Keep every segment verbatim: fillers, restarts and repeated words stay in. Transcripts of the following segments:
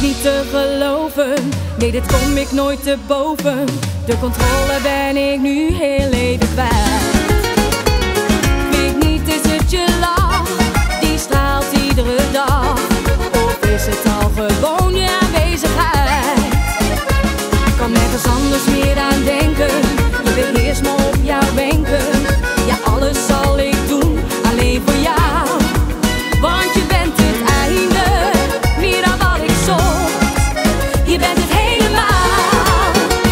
niet te geloven, nee dit kom ik nooit te boven. De controle ben ik nu heel even kwijt. Weet niet, is het je lach, die straalt iedere dag? Of is het al gewoon je aanwezigheid? Ik kan nergens anders meer aan denken, je beheerst me op jouw wenken. Ja, alles zal ik doen, alleen voor jou. Want je bent het einde, meer dan wat ik zocht. Je bent het helemaal.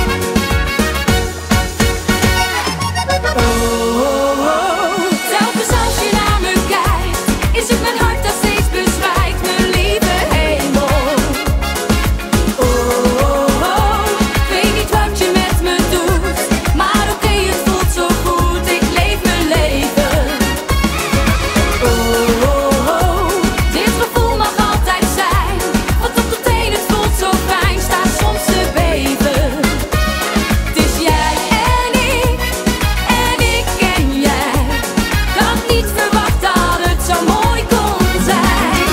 Oh, oh, oh. Telkens als je naar me kijkt, is het mijn hart dat steeds bezwijkt. Mijn lieve hemel. Oh, oh, oh. Weet niet wat je met me doet, maar oké, okay, het voelt zo goed. Ik leef mijn leven. Oh, oh, oh. Dit gevoel mag altijd zijn, want op de teen het voelt zo fijn. Sta soms te beven. Het is jij en ik, en ik en jij. Ik had niet verwacht dat het zo mooi kon zijn.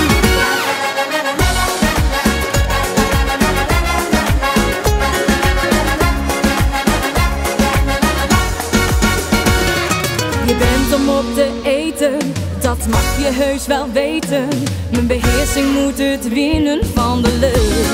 Je bent om op te eten, dat mag je heus wel weten. Mijn beheersing moet het winnen van de lucht.